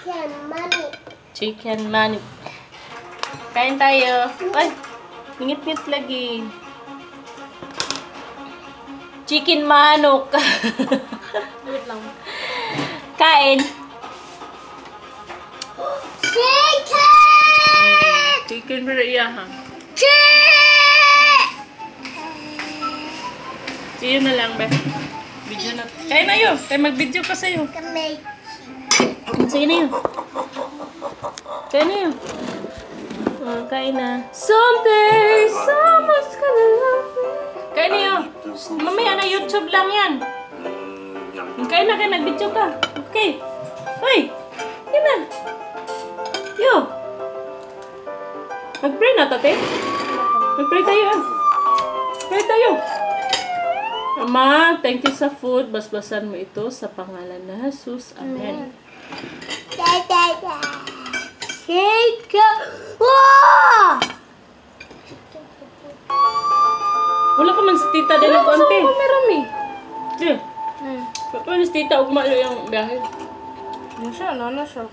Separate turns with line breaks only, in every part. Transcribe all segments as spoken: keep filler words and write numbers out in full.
Chicken manok.
Chicken manok. Kain tayo. Ay, ngit-ngit lagi. Chicken manok.
Wait lang.
Kain.
Chicken!
Chicken pero iya ha.
Chicken!
Sige na lang, be. Video na. Kain na yun. Kaya mag-video ka sa'yo.
Kami.
Sige na yun. Kain na yun. Oh, kain na. Someday, someone's gonna love me. Kain na yun. Mamaya na YouTube lang yan. Kain na kayo. Nag-video ka. Okay. Hoy. Kain na. Yo. Mag-pray na, tate. Mag-pray tayo. Ah. Pray tayo. Ama, thank you sa food. Basbasan mo ito sa pangalan na Jesus. Amen.
Da-da-da. Chicken. Wow!
Wala ka man si tita din ng konti.
Wala ko meron eh.
Sige.
Hmm.
Paano si tita ugma yung dahil?
Ano siya? Ano na siya?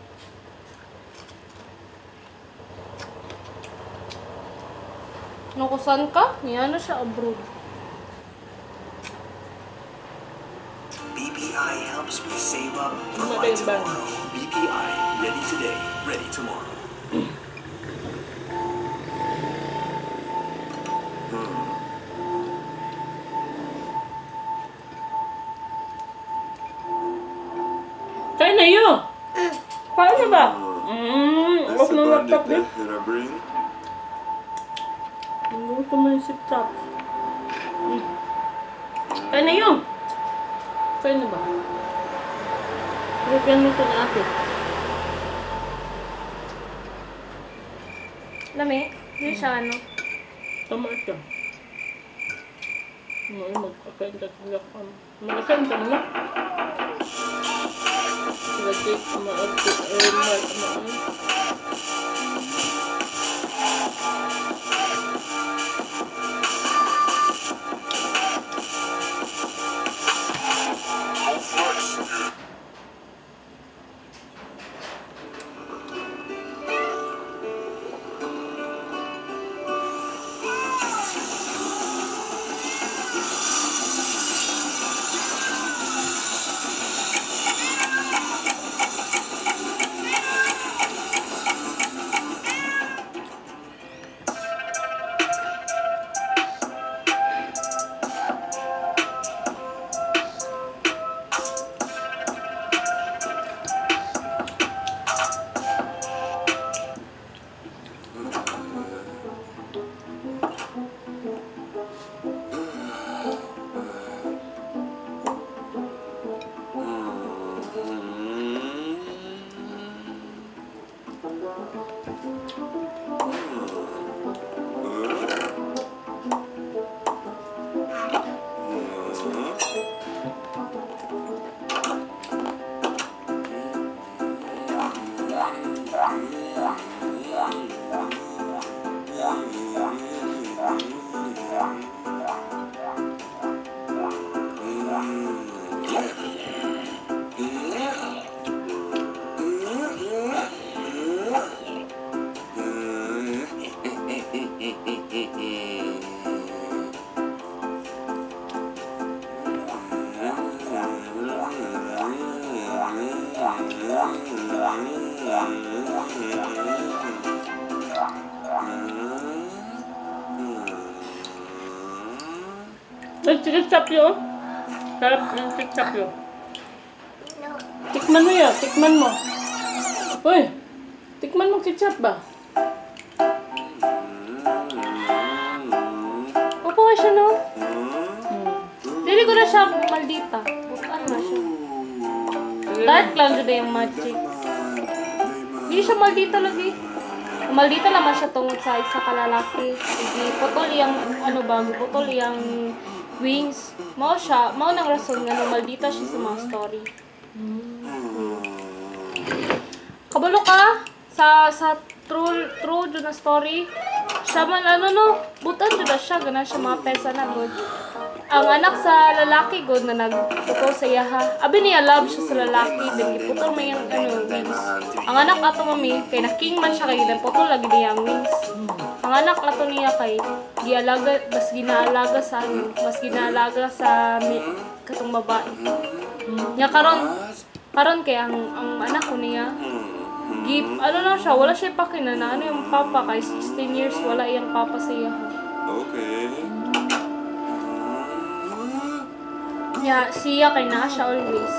Nakusan ka? Yan na siya abroad.
B P I helps me save up for
Ano
my
ba yung bang?
tomorrow. B P I, ready today, ready tomorrow.
Kain na yun! Kain na ba? Mmm, off na laptop din.
Did I bring?
Naluto mo yung sip-top. Mm. Kain na yun! Kain na ba? Huwag yan nito na atin.
Lami? Hindi siya ano?
Tama ito. Ngayon, magkakain ka sila. Magasan ka na. Sila cake, maagti, eh, maagti. Ay, chichap yun. Sarap yung chichap yun. Tikman mo yun. Tikman mo. Uy, tikman mo ketchup ba?
Opo ka siya, no? Hmm. Dili ko na siya maldita. Bukan na siya. Dark lang dyan yung magic. Hindi siya maldita lagi. Maldita naman siya tungod sa isa kalalaki. Hindi, putol yung, ano ba, putol yung wings. Mao siya, mao nang rason nga no, maldita siya sa mga story. Hmm. Kabalo ka sa sa true true dyan na story. Siya man ano no, butan dyan na siya, gana siya mga pesa na good. ang anak sa lalaki god na nagputol sa iya ha. Abi niya love siya sa lalaki, din giputol may ang ano wings. Ang anak ato mami kay na king man siya kay nagputol lagi niya ang wings. Ang anak ato niya kay gialaga mas ginaalaga sa ano, mas ginaalaga sa mi, katong babae. Nya karon karon kay ang ang anak ko niya gip ano lang siya, wala siya pakina na ano yung papa kay sixteen years wala iyang papa sa iya.
Okay.
Ya, siya kay naa siya always.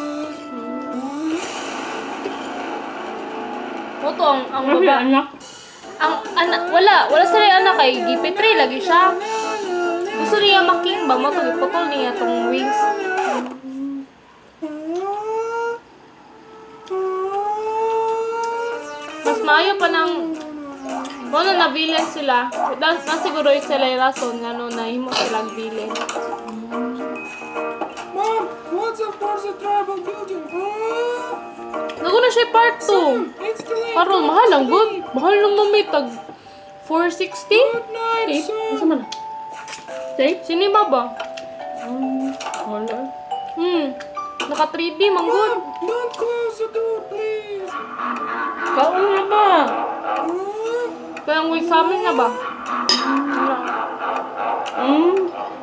Oto ang ang
Ano
baba.
anak?
Ang anak wala, wala sila anak kay gipitri lagi siya. Gusto niya making ba mo to giputol niya tong wings. Mas maayo pa ng Wala na villain sila. Na, na siguro yung sila yung rason nga no, na himo silang villain.
Mom, what's up for the tribal building? Oh,
Nago na siya part two.
it's the late
Karon mahal ang good. Mahal lang mami tag four sixty.
night,
Eh,
son.
asa man na? Tape?
Sinima ba?
Wala.
Hmm. Naka three D man good.
Don't close the door, please.
Kaon na ba?
Oh,
Kaya ang wait sa amin na ba? Wala.
Hmm?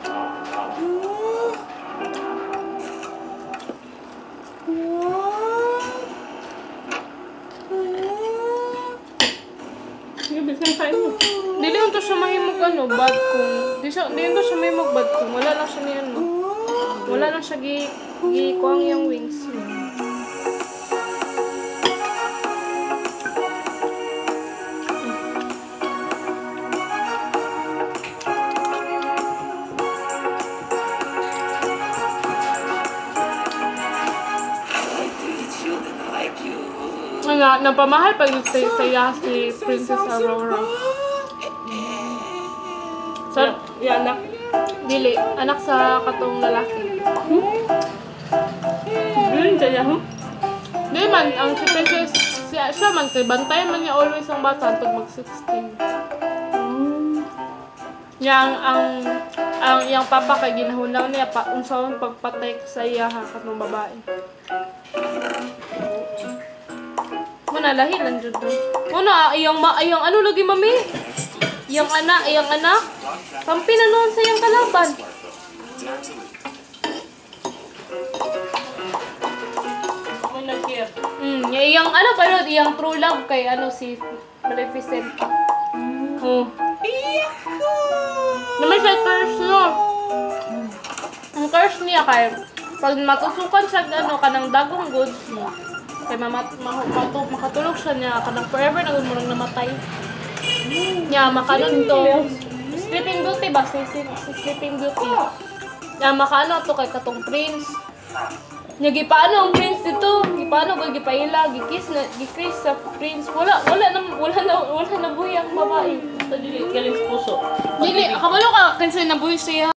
Sige, bisan kain mo.
Dili unto siya mahimog ano, bad kung. Di siya, di unto siya mahimog bad kung. Wala lang siya ni ano. Wala lang siya gi, gi kuang yung wings. Nga, napamahal pag sa saya si Princess Aurora. Sa,
Yan anak.
dili, anak sa katong lalaki.
Bilin siya ho?
Di man, ang si Princess, siya, siya man, kay bantayan man niya always ang bata hantod mag sixteen. Yang ang ang yang papa kay ginahunaw niya pa unsaon pagpatay sa iya ha katong babae. Muna lahi lang jud do. Muna iyang ma iyang ano lagi mami? Iyang anak, iyang anak. Kampi na noon sa iyang kalaban.
May nag-care.
Mm, ya- iyang ano pa ron, iyang true love kay ano si Maleficent. Oh. Naman siya curse no. Ang curse niya kay pag matusukan siya ano kanang dagong goods kay mamat ma, matu, makatulog siya niya kanang forever na mo namatay. Nya makanon to Sleeping Beauty ba si, si, si Sleeping Beauty. Nya makano to kay katong prince. Nya gipaano ang prince dito? Gipaano ko gipaila, gikiss na gikiss sa prince. Wala wala na wala na wala na buhay ang babae.
Sa dili, galing sa puso.
Dili, kabalo ka kinsa nabuhi siya.